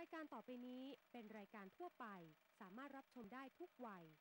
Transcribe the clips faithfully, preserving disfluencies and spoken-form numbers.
ายการต่อไปนี้เป็นรายการทั่วไปสามารถรับชมได้ทุกวัย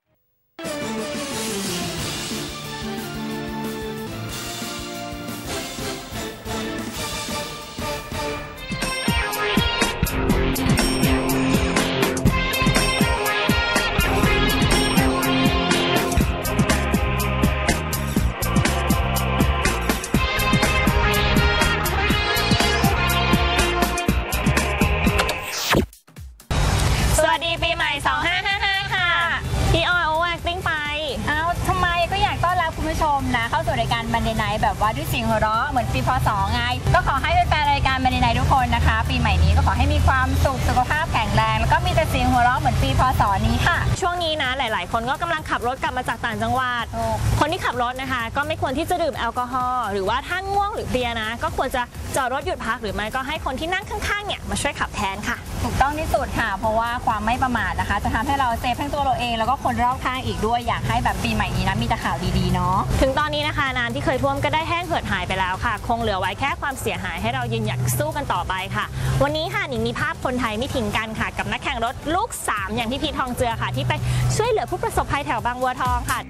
นะเข้าสู่รายการบันเดย์ไนท์แบบว่าด้วยเสียงหัวเราะเหมือนปีพศไงก็ขอให้แฟนรายการบันเดย์ไนท์ทุกคนนะคะปีใหม่นี้ก็ขอให้มีความสุขสุขภาพแข็งแรงแล้วก็มีแต่เสียงหัวเราะเหมือนปีพศนี้ค่ะช่วงนี้นะหลายๆคนก็กำลังขับรถกลับมาจากต่างจังหวัดคนที่ขับรถนะคะก็ไม่ควรที่จะดื่มแอลกอฮอล์หรือว่าถ้าง่วงหรือเพลียนะก็ควรจะจอดรถหยุดพักหรือไม่ก็ให้คนที่นั่งข้างๆเนี่ยมาช่วยขับแทนค่ะถูกต้องที่สุดค่ะเพราะว่าความไม่ประมาทนะคะจะทำให้เราเซฟทั้งตัวเราเองแล้วก็คนรอบข้างอีกด้วยอยากให้แบบปีใหม่นี้นะมีแต่ข่าวดีๆเนาะถึงตอนนี้นะคะน้ำที่เคยท่วมก็ได้แห้งเหือดหายไปแล้วค่ะคงเหลือไว้แค่ความเสียหายให้เรายืนหยัดสู้กันต่อไปค่ะวันนี้ค่ะหนิงมีภาพคนไทยไม่ทิ้งกันค่ะกับนักแข่งรถลูกสามอย่างพี่พีททองเจือค่ะที่ไปช่วยเหลือผู้ประสบภัยแถวบางบัวทองค่ะ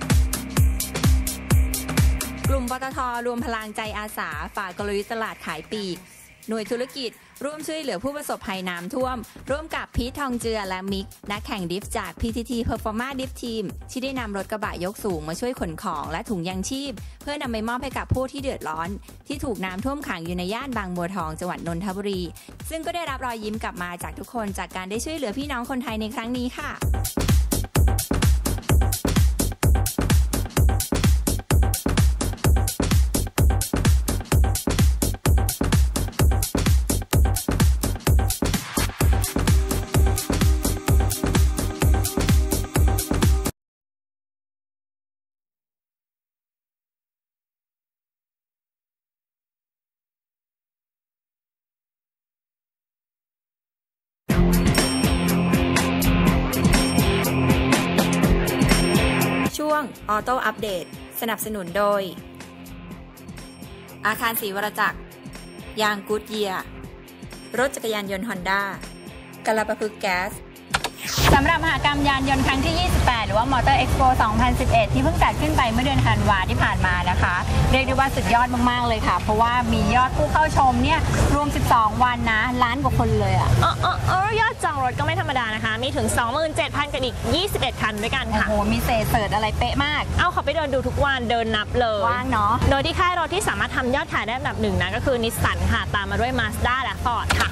กลุ่มปตท.รวมพลังใจอาสาฝ่ากลยุทธ์ตลาดขายปลีกหน่วยธุรกิจร่วมช่วยเหลือผู้ประสบภัยน้ำท่วมร่วมกับพีททองเจือและมิกนักแข่งดิฟจาก พี ที ที Performa Drift Team ที่ได้นำรถกระบะยกสูงมาช่วยขนของและถุงยางชีพเพื่อนำไปมอบให้กับผู้ที่เดือดร้อนที่ถูกน้ำท่วมขังอยู่ในย่านบางบัวทองจังหวัดนนทบุรีซึ่งก็ได้รับรอยยิ้มกลับมาจากทุกคนจากการได้ช่วยเหลือพี่น้องคนไทยในครั้งนี้ค่ะช่วงออโต้อัปเดตสนับสนุนโดยอาคารศรีวรจักรยางกู๊ดเยียร์รถจักรยานยนต์ฮอนด้ากลปะพึกแก๊สสำหรับมหกรรมยานยนต์ครั้งที่ยี่สิบแปดหรือว่า Motor Expo สองพันสิบเอ็ดที่เพิ่งจัดขึ้นไปเมื่อเดือนธันวาที่ผ่านมานะคะเรียกได้ว่าสุดยอดมากๆเลยค่ะเพราะว่ามียอดผู้เข้าชมเนี่ยรวมสิบสองวันนะล้านกว่าคนเลยอ่ะอ๋ออ๋ออ๋อยอดจองรถก็ไม่ธรรมดานะคะมีถึง สองหมื่นเจ็ดพัน กับอีกยี่สิบเอ็ดคันด้วยกันค่ะโอ้โหมีเศษเสิร์ชอะไรเป๊ะมากเอาเขาไปเดินดูทุกวันเดินนับเลยว่างเนาะโดยที่ค่ายรถที่สามารถทำยอดขายได้อันดับหนึ่งนะก็คือนิสสันค่ะตามมาด้วย Mazda และ Ford ค่ะ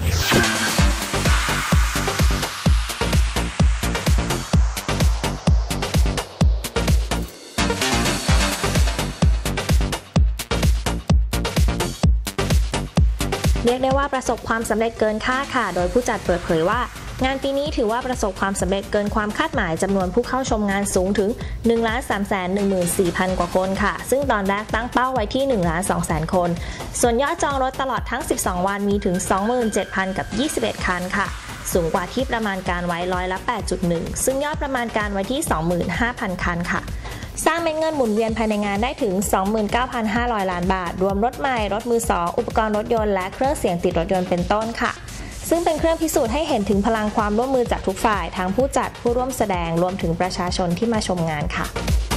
เรียกได้ว่าประสบความสำเร็จเกินคาดค่ะโดยผู้จัดเปิดเผยว่างานปีนี้ถือว่าประสบความสำเร็จเกินความคาดหมายจำนวนผู้เข้าชมงานสูงถึง หนึ่งล้านสามแสนหนึ่งหมื่นสี่พัน กว่าคนค่ะซึ่งตอนแรกตั้งเป้าไว้ที่ หนึ่งล้านสองแสน คนส่วนยอดจองรถตลอดทั้งสิบสองวันมีถึง สองหมื่นเจ็ดพัน กับยี่สิบเอ็ดคันค่ะสูงกว่าที่ประมาณการไว้ร้อยละ แปดจุดหนึ่ง ซึ่งยอดประมาณการไว้ที่ สองหมื่นห้าพัน คันค่ะสร้างเม็ดเงินหมุนเวียนภายในงานได้ถึง สองหมื่นเก้าพันห้าร้อย ล้านบาทรวมรถใหม่รถมือสองอุปกรณ์รถยนต์และเครื่องเสียงติดรถยนต์เป็นต้นค่ะซึ่งเป็นเครื่องพิสูจน์ให้เห็นถึงพลังความร่วมมือจากทุกฝ่ายทั้งผู้จัดผู้ร่วมแสดงรวมถึงประชาชนที่มาชมงานค่ะ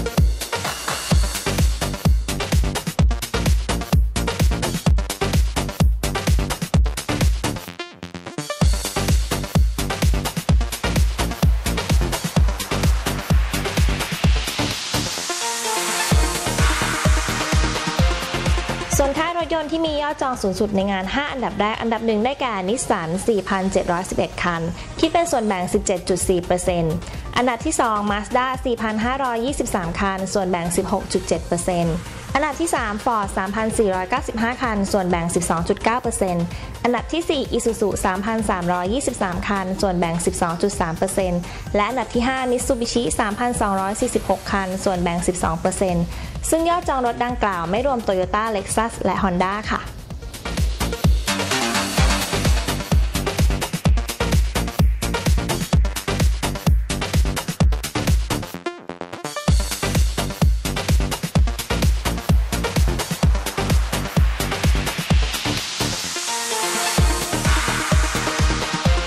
ส่วนค่ายรถยนต์ที่มียอดจองสูงสุดในงานห้าอันดับแรกอันดับหนึ่งได้แก่นิสสัน สี่พันเจ็ดร้อยสิบเอ็ด คันคิดเป็นส่วนแบ่ง สิบเจ็ดจุดสี่เปอร์เซ็นต์ อันดับที่สอง Mazda สี่พันห้าร้อยยี่สิบสาม คันส่วนแบ่ง สิบหกจุดเจ็ดเปอร์เซ็นต์ อันดับที่สาม Ford สามพันสี่ร้อยเก้าสิบห้า คันส่วนแบ่ง สิบสองจุดเก้าเปอร์เซ็นต์ อันดับที่สี่ Isuzu สามพันสามร้อยยี่สิบสาม คันส่วนแบ่ง สิบสองจุดสามเปอร์เซ็นต์ และอันดับที่ห้า Mitsubishi สามพันสองร้อยสี่สิบหก คันส่วนแบ่ง สิบสองเปอร์เซ็นต์ ซึ่งยอดจองรถดังกล่าวไม่รวม Toyota Lexus และ Honda ค่ะร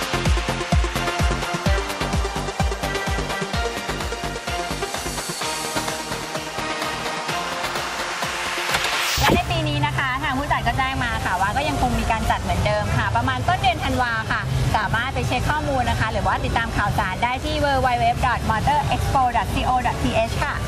ยังคงมีการจัดเหมือนเดิมค่ะประมาณต้นเดือนธันวาค่ะสามารถไปเช็คข้อมูลนะคะหรือว่าติดตามข่าวสารได้ที่ ดับเบิลยู ดับเบิลยู ดับเบิลยู ดอท มอเตอร์ เอ็กซ์โป ดอท ซี โอ ดอท ที เอช ค่ะ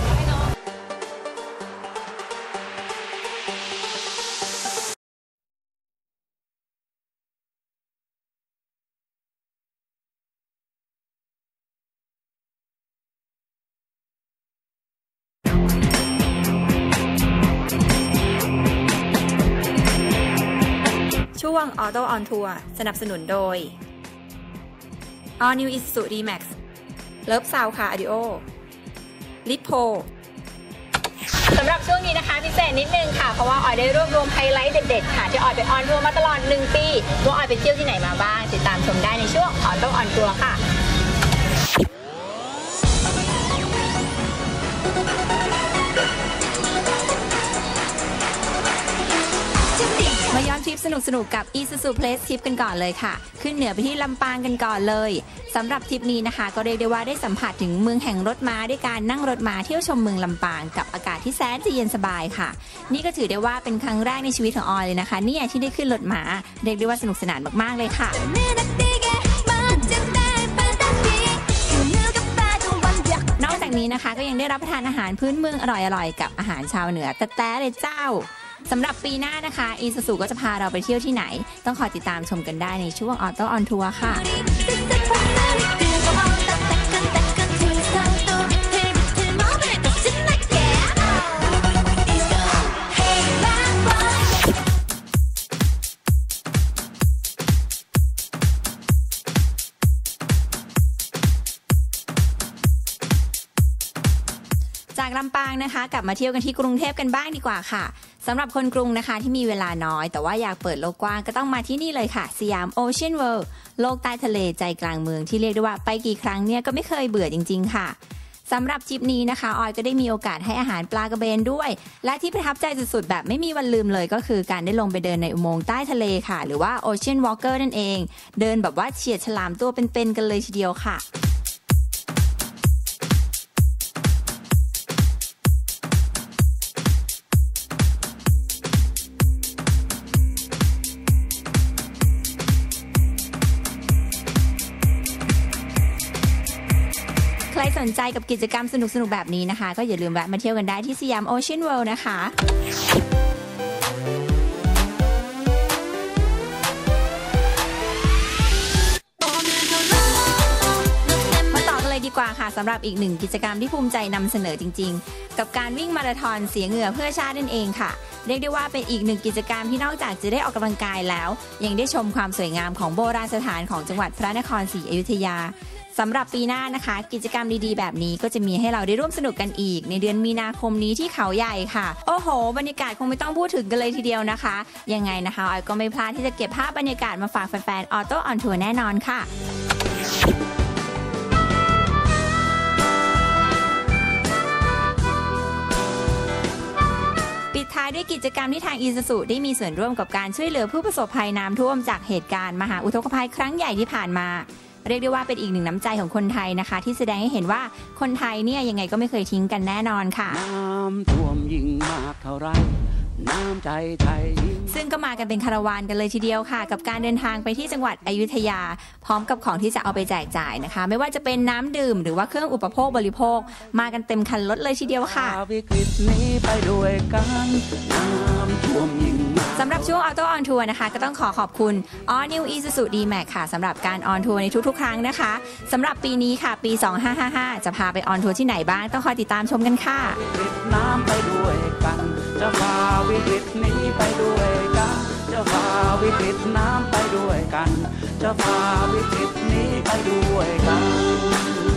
ช่วง Auto on Tour สนับสนุนโดย All New Isuzu D-Max Love Sound Car Audio Lippo สำหรับช่วงนี้นะคะพิเศษนิดนึงค่ะเพราะว่าออยได้รวบรวมไฮไลท์เด็ดๆค่ะที่ออยไปออนทัวร์มาตลอดหนึ่งปีว่าออยไปเที่ยวที่ไหนมาบ้างติดตามชมได้ในช่วง Auto on Tour ค่ะมาย้อนทริปสนุกๆกับ Isuzu Place Trip กันก่อนเลยค่ะขึ้นเหนือไปที่ลำปางกันก่อนเลยสำหรับทริปนี้นะคะก็เรียกได้ว่าได้สัมผัสถึงเมืองแห่งรถม้าด้วยการนั่งรถม้าเที่ยวชมเมืองลำปางกับอากาศที่แสนจะเย็นสบายค่ะนี่ก็ถือได้ว่าเป็นครั้งแรกในชีวิตของออยเลยนะคะนี่ที่ได้ขึ้นรถม้าเรียกได้ว่าสนุกสนานมากๆเลยค่ะนอกจากนี้นะคะก็ยังได้รับประทานอาหารพื้นเมืองอร่อยๆกับอาหารชาวเหนือแต๊ะๆเลยเจ้าสำหรับปีหน้านะคะ Isuzu ก็จะพาเราไปเที่ยวที่ไหนต้องคอยติดตามชมกันได้ในช่วง Auto on Tour ค่ะจากลำปางนะคะกลับมาเที่ยวกันที่กรุงเทพกันบ้างดีกว่าค่ะสำหรับคนกรุงนะคะที่มีเวลาน้อยแต่ว่าอยากเปิดโลกกว้างก็ต้องมาที่นี่เลยค่ะสยามโอเชียนเวิลด์โลกใต้ทะเลใจกลางเมืองที่เรียกได้ว่าไปกี่ครั้งเนี่ยก็ไม่เคยเบื่อจริงๆค่ะสำหรับทริปนี้นะคะออยก็ได้มีโอกาสให้อาหารปลากระเบนด้วยและที่ประทับใจสุดๆแบบไม่มีวันลืมเลยก็คือการได้ลงไปเดินในอุโมงค์ใต้ทะเลค่ะหรือว่า Ocean Walker นั่นเองเดินแบบว่าเฉียดฉลามตัวเป็นๆกันเลยทีเดียวค่ะใครสนใจกับกิจกรรมสนุกๆแบบนี้นะคะก็อย่าลืมแวะมาเที่ยวกันได้ที่สยามโอเชียนเวิลด์นะคะมาต่อกันเลยดีกว่าค่ะสำหรับอีกหนึ่งกิจกรรมที่ภูมิใจนำเสนอจริงๆกับการวิ่งมาราธอนเสียเหงื่อเพื่อชาตินั่นเองค่ะเรียกได้ว่าเป็นอีกหนึ่งกิจกรรมที่นอกจากจะได้ออกกำลังกายแล้วยังได้ชมความสวยงามของโบราณสถานของจังหวัดพระนครศรีอยุธยาสำหรับปีหน้านะคะกิจกรรมดีๆแบบนี้ก็จะมีให้เราได้ร่วมสนุกกันอีกในเดือนมีนาคมนี้ที่เขาใหญ่ค่ะโอ้โหบรรยากาศคงไม่ต้องพูดถึงกันเลยทีเดียวนะคะยังไงนะคะออยก็ไม่พลาดที่จะเก็บภาพบรรยากาศมาฝากแฟนๆ Auto on Tour แน่นอนค่ะปิดท้ายด้วยกิจกรรมที่ทาง Isuzu ได้มีส่วนร่วมกับการช่วยเหลือผู้ประสบภัยน้ำท่วมจากเหตุการณ์มหาอุทกภัยครั้งใหญ่ที่ผ่านมาเรียกได้ว่าเป็นอีกหนึ่งน้ำใจของคนไทยนะคะที่แสดงให้เห็นว่าคนไทยเนี่ยยังไงก็ไม่เคยทิ้งกันแน่นอนค่ะน้ำท่วมยิ่งมากเท่าไรน้ำใจไทยซึ่งก็มากันเป็นคาราวานกันเลยทีเดียวค่ะกับการเดินทางไปที่จังหวัดอยุธยาพร้อมกับของที่จะเอาไปแจกจ่ายนะคะไม่ว่าจะเป็นน้ำดื่มหรือว่าเครื่องอุปโภคบริโภคมากันเต็มคันรถเลยทีเดียวค่ะวิกฤตนี้ไปด้วยกันน้ำท่วมยิ่งสำหรับช่วง Auto on Tour นะคะก็ต้องขอขอบคุณ All New Isuzu D-Max ค่ะสำหรับการออนทัวร์ในทุกๆครั้งนะคะสำหรับปีนี้ค่ะปีสองพันห้าร้อยห้าสิบห้าจะพาไปออนทัวร์ที่ไหนบ้างต้องคอยติดตามชมกันค่ะน้ำไปด้วยกันจะพาวิกฤตนี้ไปด้วยกันจะพาวิกฤตน้ำไปด้วยกันจะพาวิกฤตนี้ไปด้วยกัน